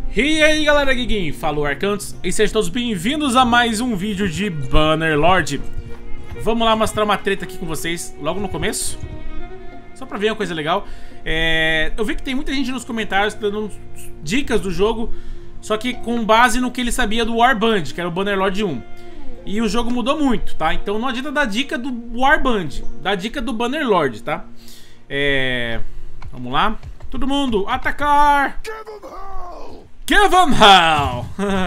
E aí galera, Guiguinho, falou Arcantos e sejam todos bem-vindos a mais um vídeo de Bannerlord. Vamos lá mostrar uma treta aqui com vocês logo no começo, só pra ver uma coisa legal. Eu vi que tem muita gente nos comentários dando dicas do jogo, só que com base no que ele sabia do Warband, que era o Bannerlord 1. E o jogo mudou muito, tá? Então não adianta dar dica do Warband, dá dica do Bannerlord, tá? Vamos lá. Todo mundo, atacar! Give them hell!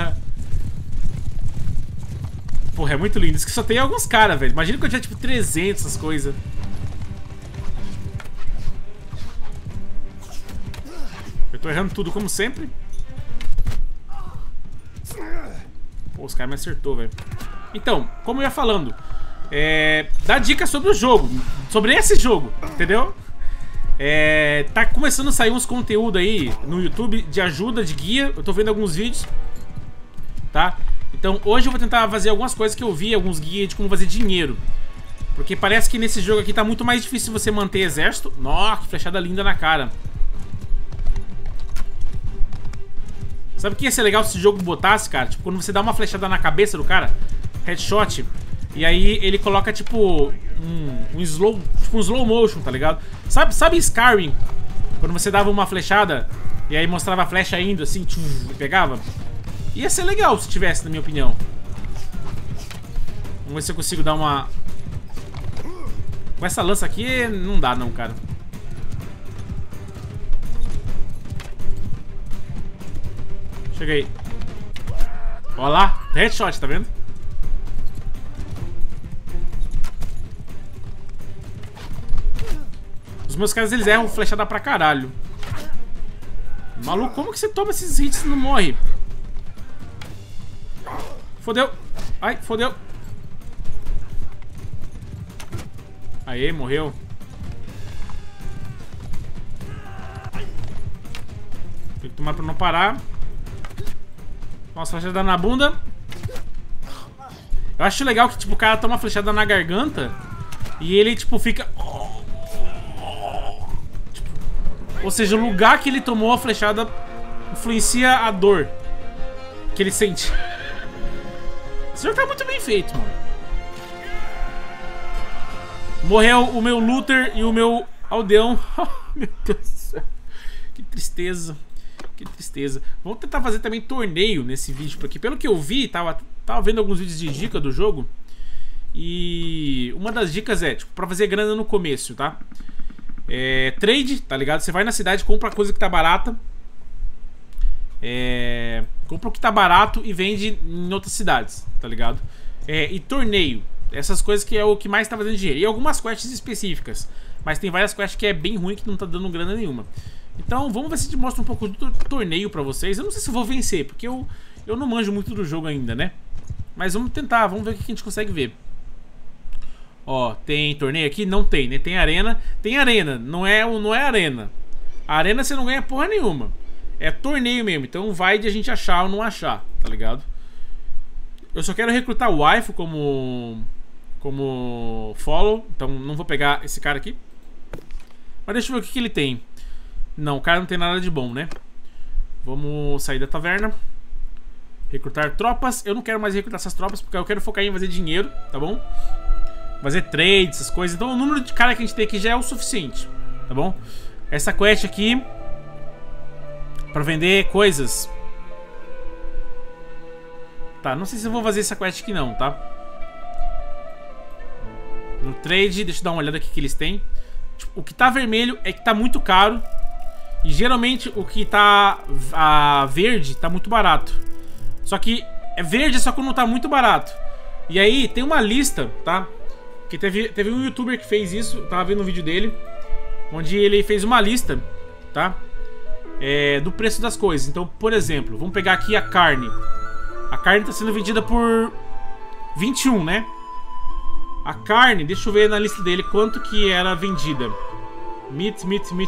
Porra, é muito lindo. Isso que só tem alguns caras, velho. Imagina que eu tinha tipo 300, essas coisas. Eu tô errando tudo como sempre. Pô, os caras me acertou, velho. Então, como eu ia falando, dá dica sobre o jogo, sobre esse jogo, entendeu? Tá começando a sair uns conteúdos aí no YouTube de ajuda, de guia. Eu tô vendo alguns vídeos, tá? Então hoje eu vou tentar fazer algumas coisas que eu vi, alguns guias de como fazer dinheiro. Porque parece que nesse jogo aqui tá muito mais difícil você manter exército. Nossa, que flechada linda na cara. Sabe o que ia ser legal se esse jogo botasse, cara? Tipo, quando você dá uma flechada na cabeça do cara, headshot, e aí ele coloca tipo um slow motion, tá ligado? Sabe Skyrim? Quando você dava uma flechada e aí mostrava a flecha indo assim, e pegava? Ia ser legal se tivesse, na minha opinião. Vamos ver se eu consigo dar uma... Com essa lança aqui não dá não, cara. Cheguei. Ó lá, headshot, tá vendo? Os meus caras, eles erram flechada pra caralho. Maluco, como que você toma esses hits e não morre? Fodeu. Ai, fodeu. Aê, morreu. Tem que tomar pra não parar. Nossa, flechada na bunda. Eu acho legal que tipo, o cara toma uma flechada na garganta e ele tipo fica... Ou seja, o lugar que ele tomou a flechada influencia a dor que ele sente. Esse jogo tá muito bem feito, mano. Morreu o meu Luther e o meu aldeão. Meu Deus do céu. Que tristeza. Que tristeza. Vamos tentar fazer também torneio nesse vídeo, porque pelo que eu vi, tava vendo alguns vídeos de dica do jogo. E uma das dicas é, tipo, pra fazer grana no começo, tá? Trade, tá ligado? Você vai na cidade, compra coisa que tá barata. Compra o que tá barato e vende em outras cidades, tá ligado? E torneio. Essas coisas que é o que mais tá fazendo dinheiro. E algumas quests específicas. Mas tem várias quests que é bem ruim, que não tá dando grana nenhuma. Então vamos ver se te mostra um pouco do torneio pra vocês. Eu não sei se eu vou vencer, porque eu não manjo muito do jogo ainda, né? Mas vamos tentar, vamos ver o que a gente consegue ver. Ó, tem torneio aqui? Não tem, né? Tem arena. Tem arena, não é arena. A arena você não ganha porra nenhuma. É torneio mesmo, então vai de a gente achar ou não achar, tá ligado? Eu só quero recrutar o waifu como follow, então não vou pegar esse cara aqui. Mas deixa eu ver o que ele tem. Não, o cara não tem nada de bom, né? Vamos sair da taverna. Recrutar tropas. Eu não quero mais recrutar essas tropas, porque eu quero focar em fazer dinheiro, tá bom? Fazer trade, essas coisas. Então o número de cara que a gente tem aqui já é o suficiente, tá bom? Essa quest aqui pra vender coisas. Tá, não sei se eu vou fazer essa quest aqui não, tá? No trade, deixa eu dar uma olhada aqui que eles têm. Tipo, o que tá vermelho é que tá muito caro. E geralmente o que tá verde tá muito barato. Só que é verde só quando tá muito barato. E aí tem uma lista, tá? Que teve um youtuber que fez isso. Eu tava vendo um vídeo dele, onde ele fez uma lista, tá? Do preço das coisas. Então, por exemplo, vamos pegar aqui a carne. A carne tá sendo vendida por 21, né? A carne, deixa eu ver na lista dele quanto que era vendida. Meat.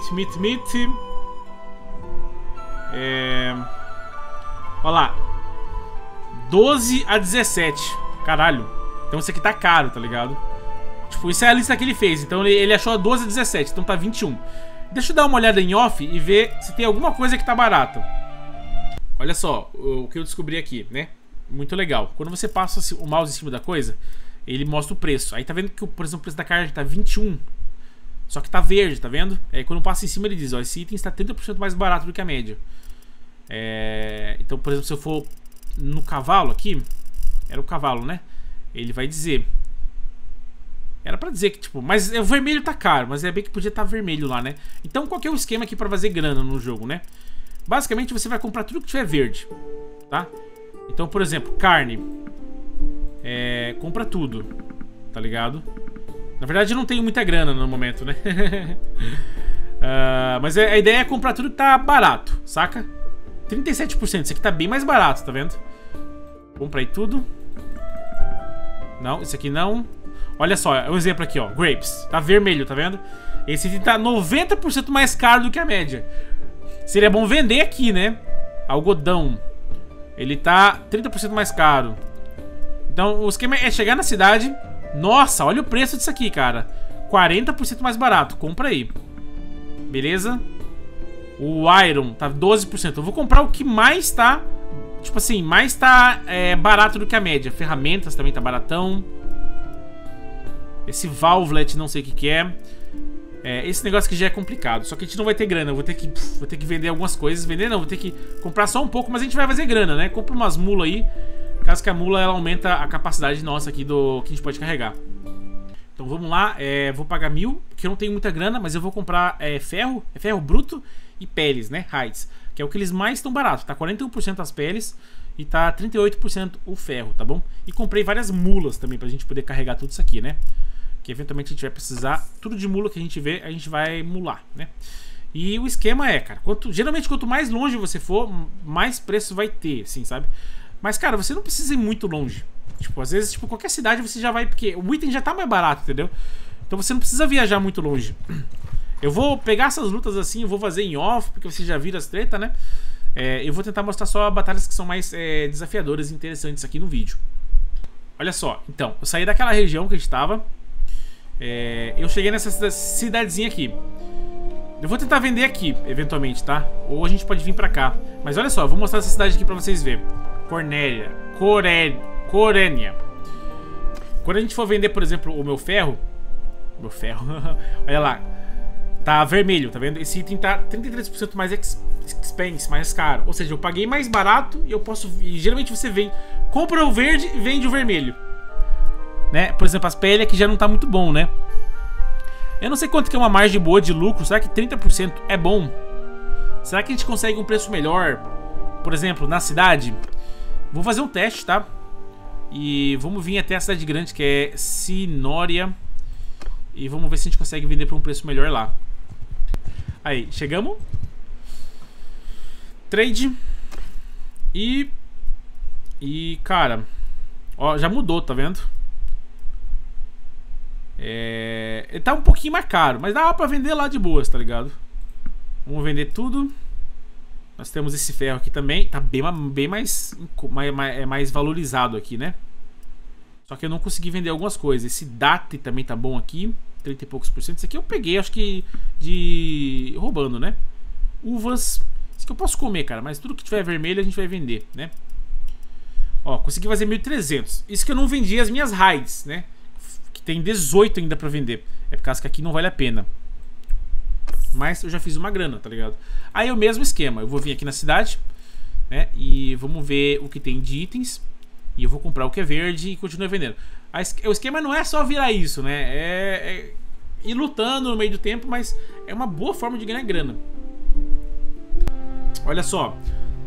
Olha lá, 12 a 17. Caralho. Então isso aqui tá caro, tá ligado? Tipo, isso é a lista que ele fez. Então ele achou a 12 a 17, então tá 21. Deixa eu dar uma olhada em off e ver se tem alguma coisa que tá barata. Olha só o que eu descobri aqui, né? Muito legal. Quando você passa o mouse em cima da coisa, ele mostra o preço. Aí tá vendo que, por exemplo, o preço da carne tá 21. Só que tá verde, tá vendo? Aí quando passa em cima ele diz, ó, esse item está 30% mais barato do que a média. Então, por exemplo, se eu for no cavalo aqui, era o cavalo, né? Ele vai dizer... Era pra dizer que, tipo... Mas o vermelho tá caro, mas é bem que podia estar vermelho lá, né? Então, qual que é o esquema aqui pra fazer grana no jogo, né? Basicamente, você vai comprar tudo que tiver verde, tá? Então, por exemplo, carne. Compra tudo, tá ligado? Na verdade, eu não tenho muita grana no momento, né? Mas a ideia é comprar tudo que tá barato, saca? 37%, isso aqui tá bem mais barato, tá vendo? Comprei tudo. Não, isso aqui não. Olha só, um exemplo aqui, ó. Grapes, tá vermelho, tá vendo? Esse aqui tá 90% mais caro do que a média. Seria bom vender aqui, né? Algodão. Ele tá 30% mais caro. Então o esquema é chegar na cidade. Nossa, olha o preço disso aqui, cara. 40% mais barato, compra aí. Beleza? O Iron tá 12%. Eu vou comprar o que mais tá... Tipo assim, mais tá barato do que a média. Ferramentas também tá baratão. Esse Valvelet, não sei o que é. Esse negócio aqui já é complicado. Só que a gente não vai ter grana. Eu vou ter que vender algumas coisas. Vender não, vou ter que comprar só um pouco. Mas a gente vai fazer grana, né? Compra umas mulas aí. Caso que a mula ela aumenta a capacidade nossa aqui do que a gente pode carregar. Então vamos lá. Vou pagar 1.000, que eu não tenho muita grana. Mas eu vou comprar ferro. Ferro bruto e peles, né? Hides. Que é o que eles mais estão baratos. Tá 41% as peles. E tá 38% o ferro, tá bom? E comprei várias mulas também pra gente poder carregar tudo isso aqui, né? Que eventualmente a gente vai precisar. Tudo de mula que a gente vê, a gente vai mular, né? E o esquema cara, geralmente quanto mais longe você for, mais preço vai ter, assim, sabe? Mas, cara, você não precisa ir muito longe. Tipo, às vezes, tipo, qualquer cidade você já vai, porque o item já tá mais barato, entendeu? Então você não precisa viajar muito longe. Eu vou pegar essas lutas assim, eu vou fazer em off, porque você já viram as treta, né? Eu vou tentar mostrar só batalhas que são mais desafiadoras e interessantes aqui no vídeo. Olha só, então, eu saí daquela região que a gente tava. Eu cheguei nessa cidadezinha aqui. Eu vou tentar vender aqui, eventualmente, tá? Ou a gente pode vir pra cá. Mas olha só, eu vou mostrar essa cidade aqui pra vocês verem. Corênia. Quando a gente for vender, por exemplo, o meu ferro. Olha lá. Tá vermelho, tá vendo? Esse item tá 33% mais expense, mais caro. Ou seja, eu paguei mais barato e eu posso... E geralmente você compra o verde e vende o vermelho, né? Por exemplo, as peles aqui já não tá muito bom, né? Eu não sei quanto que é uma margem boa de lucro. Será que 30% é bom? Será que a gente consegue um preço melhor? Por exemplo, na cidade? Vou fazer um teste, tá? E vamos vir até a cidade grande, que é Sinória. E vamos ver se a gente consegue vender por um preço melhor lá. Aí, chegamos. Trade. E, cara, ó, já mudou, tá vendo? Ele tá um pouquinho mais caro, mas dá pra vender lá de boas, tá ligado? Vamos vender tudo. Nós temos esse ferro aqui também. Tá bem mais valorizado aqui, né? Só que eu não consegui vender algumas coisas. Esse date também tá bom aqui, 30 e poucos %. Esse aqui eu peguei, acho que roubando, né? Uvas. Isso aqui eu posso comer, cara. Mas tudo que tiver vermelho a gente vai vender, né? Ó, consegui fazer 1.300. Isso que eu não vendi as minhas hides, né? Que tem 18 ainda pra vender. É por causa que aqui não vale a pena. Mas eu já fiz uma grana, tá ligado? Aí é o mesmo esquema. Eu vou vir aqui na cidade, né? E vamos ver o que tem de itens. E eu vou comprar o que é verde e continuar vendendo. O esquema não é só virar isso, né? É ir lutando no meio do tempo, mas é uma boa forma de ganhar grana. Olha só.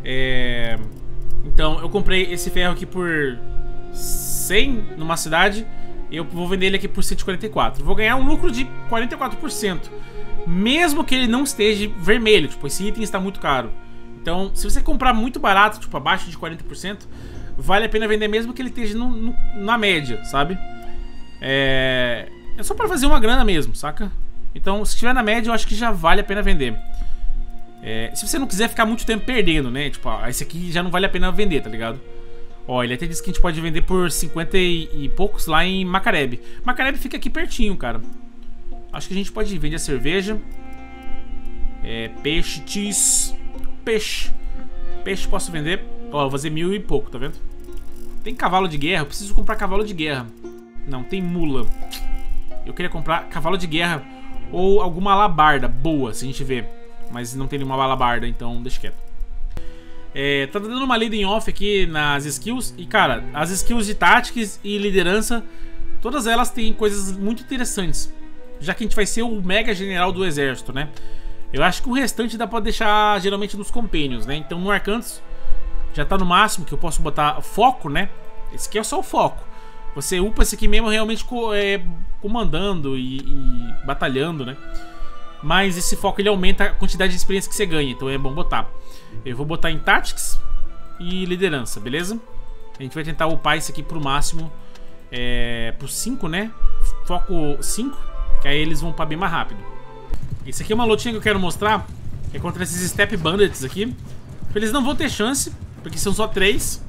Então, eu comprei esse ferro aqui por 100 numa cidade. E eu vou vender ele aqui por 144. Vou ganhar um lucro de 44%. Mesmo que ele não esteja vermelho. Tipo, esse item está muito caro. Então, se você comprar muito barato, tipo, abaixo de 40%, vale a pena vender mesmo que ele esteja na média, sabe? É só pra fazer uma grana mesmo, saca? Então, se estiver na média, eu acho que já vale a pena vender. Se você não quiser ficar muito tempo perdendo, né? Tipo, esse aqui já não vale a pena vender, tá ligado? Ó, ele até disse que a gente pode vender por 50 e poucos lá em Macarebe. Macarebe fica aqui pertinho, cara. Acho que a gente pode vender a cerveja. Peixe, cheese. Peixe Peixe posso vender. Ó, eu vou fazer 1000 e pouco, tá vendo? Tem cavalo de guerra, eu preciso comprar cavalo de guerra. Não, tem mula. Eu queria comprar cavalo de guerra ou alguma alabarda boa, se a gente ver. Mas não tem nenhuma alabarda, então deixa quieto. Tá dando uma lida em off aqui nas skills. E cara, as skills de Tactics e liderança, todas elas têm coisas muito interessantes. Já que a gente vai ser o mega general do exército, né? Eu acho que o restante dá pra deixar geralmente nos companions, né? Então no Arcantos já tá no máximo que eu posso botar foco, né? Esse aqui é só o foco. Você upa esse aqui mesmo realmente comandando e batalhando, né? Mas esse foco ele aumenta a quantidade de experiência que você ganha, então é bom botar. Eu vou botar em Tactics e liderança, beleza? A gente vai tentar upar isso aqui pro máximo, pro 5, né? Foco 5, que aí eles vão upar bem mais rápido. Esse aqui é uma lutinha que eu quero mostrar, é contra esses Step Bandits aqui. Eles não vão ter chance, porque são só 3.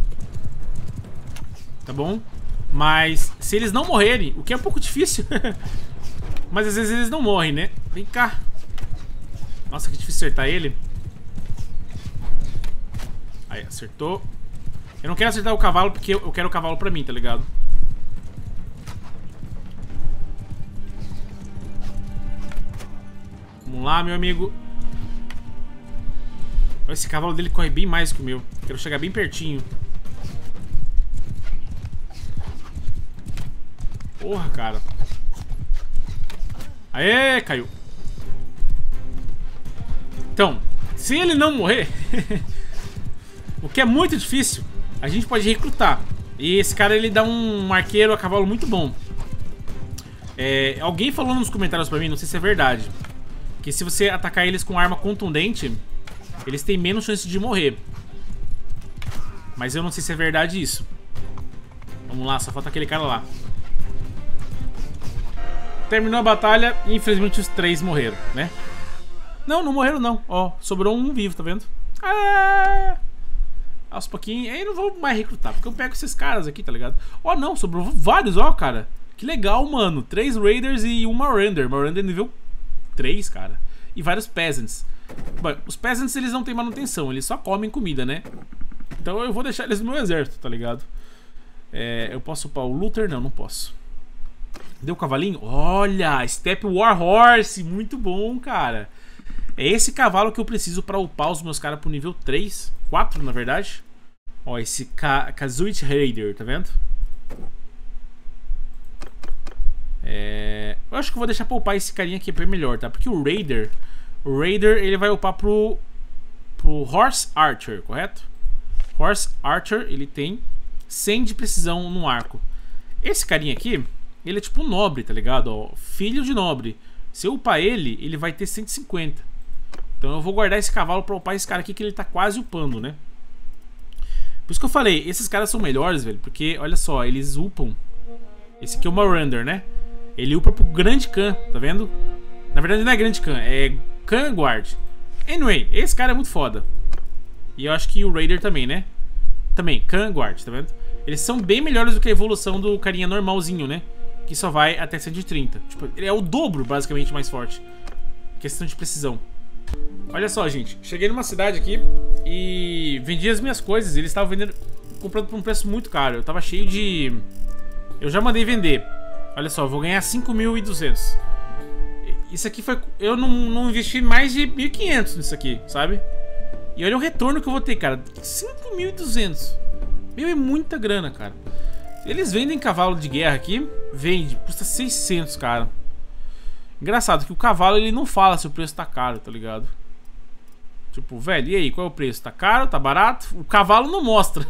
Tá bom? Mas se eles não morrerem, o que é um pouco difícil. Mas às vezes eles não morrem, né? Vem cá. Nossa, que difícil acertar ele. Aí, acertou. Eu não quero acertar o cavalo porque eu quero o cavalo pra mim, tá ligado? Vamos lá, meu amigo. Esse cavalo dele corre bem mais que o meu. Quero chegar bem pertinho. Porra, cara. Aê, caiu. Então, se ele não morrer, o que é muito difícil, a gente pode recrutar. E esse cara, ele dá um arqueiro a cavalo muito bom. Alguém falou nos comentários pra mim, não sei se é verdade, que se você atacar eles com arma contundente, eles têm menos chance de morrer. Mas eu não sei se é verdade isso. Vamos lá, só falta aquele cara lá. Terminou a batalha e infelizmente os 3 morreram, né? Não, não morreram não. Ó, sobrou um vivo, tá vendo? Aos pouquinhos. Aí eu não vou mais recrutar, porque eu pego esses caras aqui, tá ligado? Ó, não, sobrou vários, ó, cara. Que legal, mano. 3 Raiders e uma Render. Uma Render nível 3, cara. E vários Peasants. Bom, os Peasants, eles não têm manutenção, eles só comem comida, né? Então eu vou deixar eles no meu exército, tá ligado? Eu posso upar o Luther? Não, não posso. Deu o cavalinho? Olha, Step War Horse, muito bom, cara. É esse cavalo que eu preciso pra upar os meus caras pro nível 3, 4 na verdade. Ó, esse Kazuit Raider, tá vendo? Eu acho que eu vou deixar pra upar esse carinha aqui bem melhor, tá? Porque o Raider ele vai upar pro Horse Archer, correto? Horse Archer, ele tem 100 de precisão no arco. Esse carinha aqui, ele é tipo um nobre, tá ligado? Ó, filho de nobre. Se eu upar ele, ele vai ter 150. Então eu vou guardar esse cavalo pra upar esse cara aqui, que ele tá quase upando, né? Por isso que eu falei, esses caras são melhores, velho. Porque, olha só, eles upam. Esse aqui é o Marauder, né? Ele upa pro Grande Khan, tá vendo? Na verdade não é Grande Khan, é Khan Guard. Anyway, esse cara é muito foda. E eu acho que o Raider também, né? Também, Khan Guard, tá vendo? Eles são bem melhores do que a evolução do carinha normalzinho, né? Que só vai até 130. Tipo, ele é o dobro, basicamente, mais forte. Questão de precisão. Olha só, gente. Cheguei numa cidade aqui e vendi as minhas coisas. Eles estavam comprando por um preço muito caro. Eu tava cheio de... Eu já mandei vender. Olha só, eu vou ganhar 5.200. Isso aqui foi... Eu não investi mais de 1.500 nisso aqui, sabe? E olha o retorno que eu vou ter, cara. 5.200. Meu, é muita grana, cara. Eles vendem cavalo de guerra aqui. Vende, custa 600, cara. Engraçado que o cavalo, ele não fala se o preço tá caro, tá ligado? Tipo, velho, e aí, qual é o preço? Tá caro? Tá barato? O cavalo não mostra.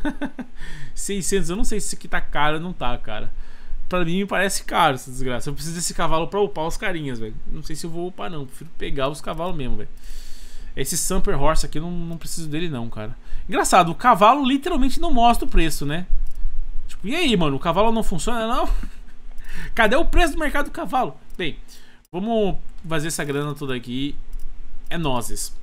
600, eu não sei se isso aqui tá caro ou não tá, cara. Pra mim me parece caro essa desgraça. Eu preciso desse cavalo pra upar os carinhas, velho. Não sei se eu vou upar não, prefiro pegar os cavalos mesmo, velho. Esse Sumper Horse aqui, eu não preciso dele não, cara. Engraçado, o cavalo literalmente não mostra o preço, né? Tipo, e aí, mano, o cavalo não funciona, não? Cadê o preço do mercado do cavalo? Bem, vamos fazer essa grana toda aqui. É nozes.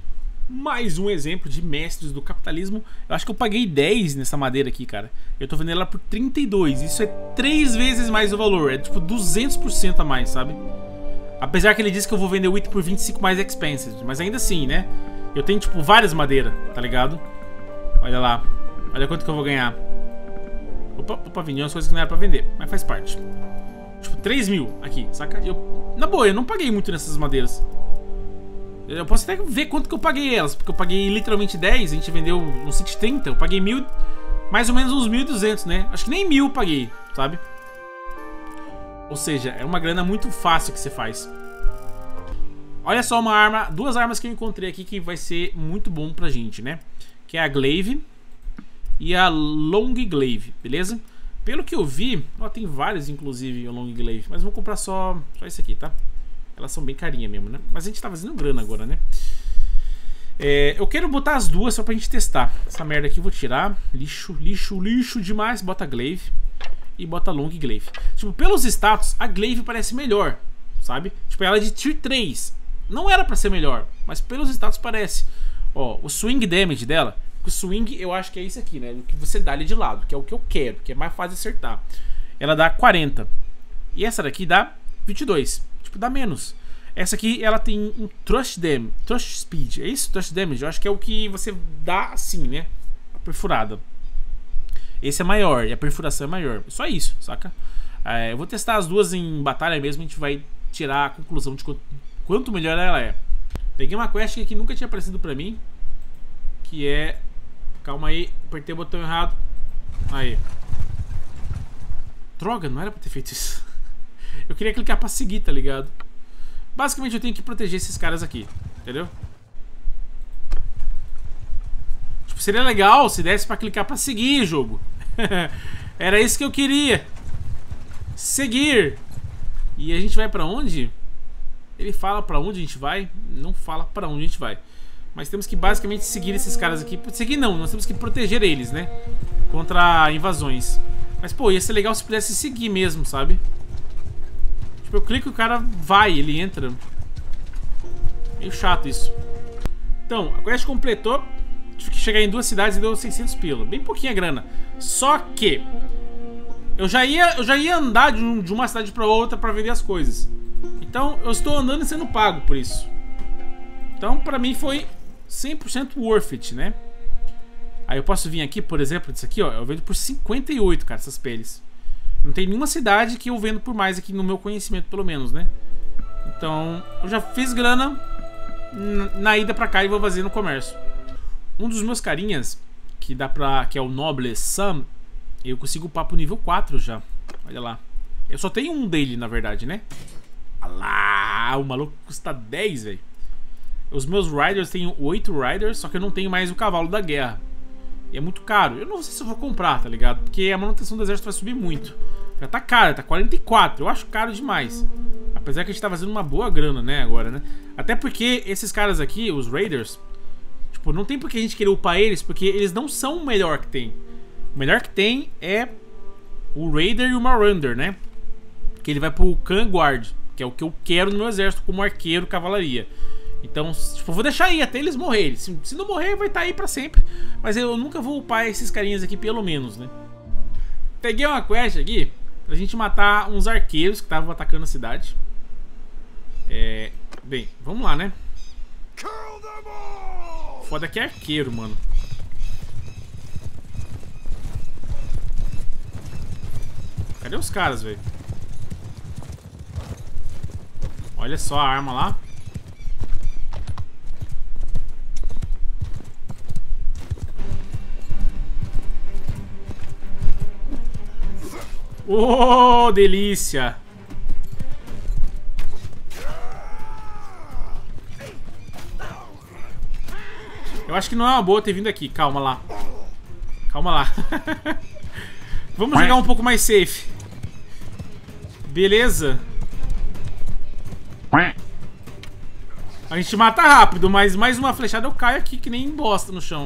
Mais um exemplo de mestres do capitalismo. Eu acho que eu paguei 10 nessa madeira aqui, cara. Eu tô vendendo ela por 32. Isso é 3 vezes mais o valor. É tipo 200% a mais, sabe? Apesar que ele disse que eu vou vender o item por 25 mais expensive. Mas ainda assim, né? Eu tenho, tipo, várias madeiras, tá ligado? Olha lá. Olha quanto que eu vou ganhar. Opa, vendi umas coisas que não era pra vender, mas faz parte. Tipo, 3 mil aqui, saca? Na boa, eu não paguei muito nessas madeiras. Eu posso até ver quanto que eu paguei elas, porque eu paguei literalmente 10, a gente vendeu no 130, eu paguei 1.000, mais ou menos uns 1.200, né? Acho que nem 1.000 eu paguei, sabe? Ou seja, é uma grana muito fácil que você faz. Olha só uma arma, duas armas que eu encontrei aqui que vai ser muito bom pra gente, né? Que é a Glaive e a Long Glaive, beleza? Pelo que eu vi, ó, tem várias inclusive o Long Glaive, mas vou comprar só esse aqui, tá? Elas são bem carinha mesmo, né? Mas a gente tá fazendo grana agora, né? Eu quero botar as duas só pra gente testar. Essa merda aqui eu vou tirar. Lixo demais. Bota a Glaive e bota a Long Glaive. Tipo, pelos status, a Glaive parece melhor, sabe? Tipo, ela é de Tier 3. Não era pra ser melhor, mas pelos status parece. Ó, o swing damage dela. O swing eu acho que é isso aqui, né? O que você dá ali de lado, que é o que eu quero, que é mais fácil de acertar. Ela dá 40. E essa daqui dá 22. Tipo, dá menos. Essa aqui, ela tem um Thrust Speed. É isso? Thrust Damage. Eu acho que é o que você dá assim, né? A perfurada. Esse é maior e a perfuração é maior. Só isso, saca? Eu vou testar as duas em batalha mesmo. A gente vai tirar a conclusão de quanto melhor ela é. Peguei uma quest que nunca tinha aparecido pra mim. Que é... Calma aí. Apertei o botão errado. Aí. Droga, não era pra ter feito isso. Eu queria clicar pra seguir, tá ligado? Basicamente eu tenho que proteger esses caras aqui, entendeu? Tipo, seria legal se desse pra clicar pra seguir, jogo. Era isso que eu queria. Seguir. E a gente vai pra onde? Ele fala pra onde a gente vai? Não fala pra onde a gente vai. Mas temos que basicamente seguir esses caras aqui. Seguir não, nós temos que proteger eles, né? Contra invasões. Mas pô, ia ser legal se pudesse seguir mesmo, sabe? Eu clico e o cara vai, ele entra. Meio chato isso. Então, a quest completou. Tive que chegar em 2 cidades e deu 600 pila. Bem pouquinha grana. Só que eu já ia andar de uma cidade pra outra pra vender as coisas. Então eu estou andando e sendo pago por isso. Então pra mim foi 100% worth it, né? Aí eu posso vir aqui, por exemplo, disso aqui, ó. Eu vendo por 58, cara, essas peles. Não tem nenhuma cidade que eu vendo por mais aqui no meu conhecimento, pelo menos, né? Então, eu já fiz grana na ida pra cá e vou fazer no comércio. Um dos meus carinhas, que é o Noble Sam, eu consigo upar pro nível 4 já. Olha lá. Eu só tenho um dele, na verdade, né? Olha lá, o maluco custa 10, velho. Os meus Riders, tenho 8 Riders, só que eu não tenho mais o cavalo da guerra. E é muito caro. Eu não sei se eu vou comprar, tá ligado? Porque a manutenção do exército vai subir muito. Já tá caro, tá 44. Eu acho caro demais. Apesar que a gente tá fazendo uma boa grana, né, agora, né? Até porque esses caras aqui, os Raiders, tipo, não tem por que a gente querer upar eles, porque eles não são o melhor que tem. O melhor que tem é o Raider e o Marauder, né? Que ele vai pro Khan Guard, que é o que eu quero no meu exército como arqueiro, cavalaria. Então, tipo, eu vou deixar aí até eles morrerem. Se não morrer, vai estar aí pra sempre. Mas eu nunca vou upar esses carinhas aqui, pelo menos, né? Peguei uma quest aqui pra gente matar uns arqueiros que estavam atacando a cidade. Bem, vamos lá, né? Foda que é arqueiro, mano. Cadê os caras, velho? Olha só a arma lá. Oh, delícia! Eu acho que não é uma boa ter vindo aqui. Calma lá. Calma lá. Vamos jogar um pouco mais safe. Beleza. A gente mata rápido, mas mais uma flechada eu caio aqui que nem bosta no chão.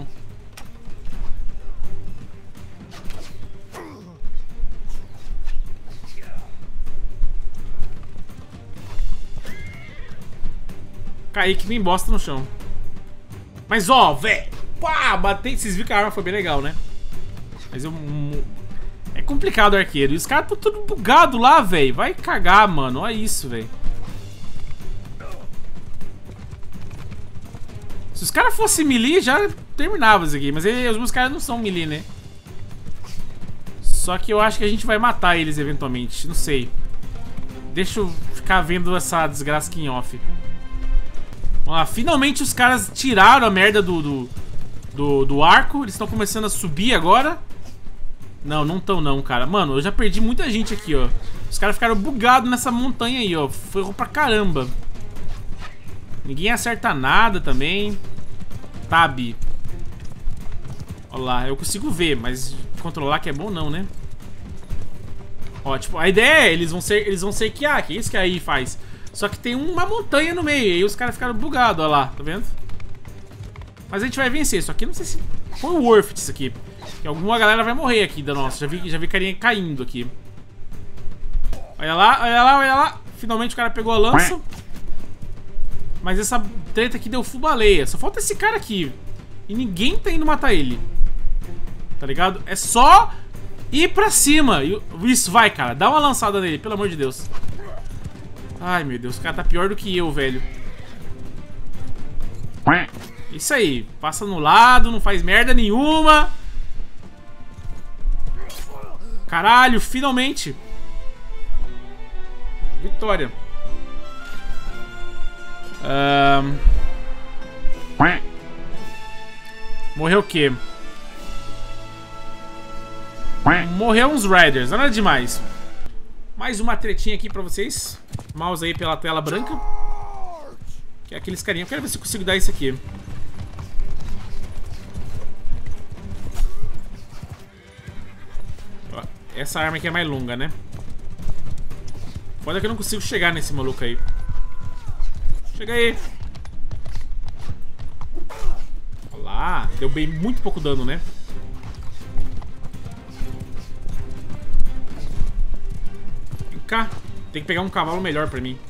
Caí que nem bosta no chão. Mas ó, velho. Pá, batei. Vocês viram que a arma foi bem legal, né? Mas eu... É complicado o arqueiro. E os caras estão tudo bugado lá, velho. Vai cagar, mano. Olha isso, velho. Se os caras fossem melee, já terminava isso aqui. Mas os meus caras não são melee, né? Só que eu acho que a gente vai matar eles eventualmente. Não sei. Deixa eu ficar vendo essa desgraça aqui em off. Vamos lá. Finalmente os caras tiraram a merda do arco. Eles estão começando a subir agora. Não, não estão não, cara. Mano, eu já perdi muita gente aqui, ó. Os caras ficaram bugados nessa montanha aí, ó. Foi pra caramba. Ninguém acerta nada também. Tab. Olha lá, eu consigo ver, mas controlar que é bom não, né? Ó, tipo, a ideia é, eles vão sequear, que é isso que aí faz. Só que tem uma montanha no meio, e aí os caras ficaram bugados, ó lá, tá vendo? Mas a gente vai vencer, só que não sei se foi worth it isso aqui. Que alguma galera vai morrer aqui da nossa, já vi carinha caindo aqui. Olha lá, olha lá, olha lá. Finalmente o cara pegou a lança. Mas essa treta aqui deu full baleia. Só falta esse cara aqui. E ninguém tá indo matar ele. Tá ligado? É só ir pra cima. Isso, vai, cara. Dá uma lançada nele, pelo amor de Deus. Ai, meu Deus. O cara tá pior do que eu, velho. Isso aí. Passa no lado, não faz merda nenhuma. Caralho, finalmente. Vitória. Morreu o quê? Morreu uns Riders, nada demais. Mais uma tretinha aqui pra vocês. Mouse aí pela tela branca. Que é aqueles carinha. Eu quero ver se eu consigo dar isso aqui. Ó, essa arma aqui é mais longa, né? Foda que eu não consigo chegar nesse maluco aí. Chega aí. Olha lá. Deu bem muito pouco dano, né? Vem cá. Tem que pegar um cavalo melhor pra mim.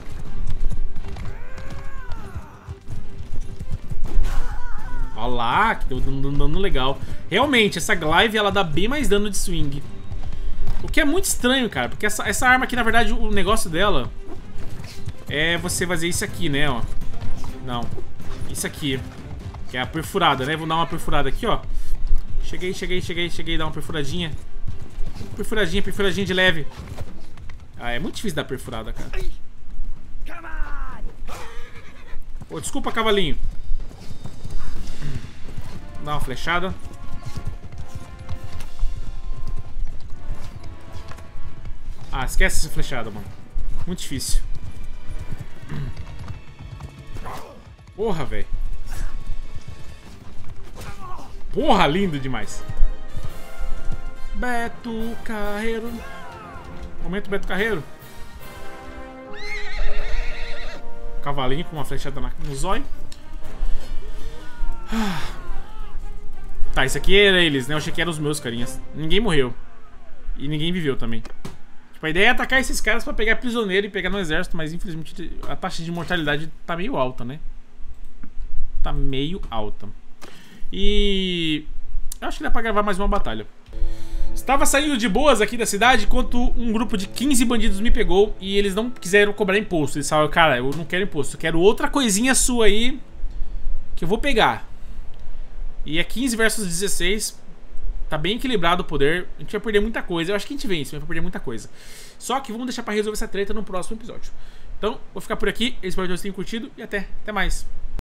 Olha lá. Que deu um dano legal. Realmente, essa Glaive, ela dá bem mais dano de swing. O que é muito estranho, cara. Porque essa arma aqui, na verdade, o negócio dela... é você fazer isso aqui, né, ó. Não. Isso aqui. Que é a perfurada, né? Vou dar uma perfurada aqui, ó. Cheguei. Dar uma perfuradinha. Perfuradinha de leve. Ah, é muito difícil dar perfurada, cara. Pô, desculpa, cavalinho. Dá uma flechada. Ah, esquece essa flechada, mano. Muito difícil. Porra, velho. Porra, lindo demais. Beto Carreiro. Momento Beto Carreiro. Cavalinho com uma flechada no zóio. Tá, isso aqui era eles, né? Eu achei que eram os meus carinhas. Ninguém morreu. E ninguém viveu também. Tipo, a ideia é atacar esses caras pra pegar prisioneiro e pegar no exército, mas infelizmente a taxa de mortalidade tá meio alta, né? Tá meio alta. E... eu acho que dá pra gravar mais uma batalha. Estava saindo de boas aqui da cidade quando um grupo de 15 bandidos me pegou e eles não quiseram cobrar imposto. Eles falaram, cara, eu não quero imposto, eu quero outra coisinha sua aí que eu vou pegar. E é 15 versus 16. Tá bem equilibrado o poder. A gente vai perder muita coisa. Eu acho que a gente vence, mas vai perder muita coisa. Só que vamos deixar pra resolver essa treta no próximo episódio. Então, vou ficar por aqui. Espero que vocês tenham curtido e até mais.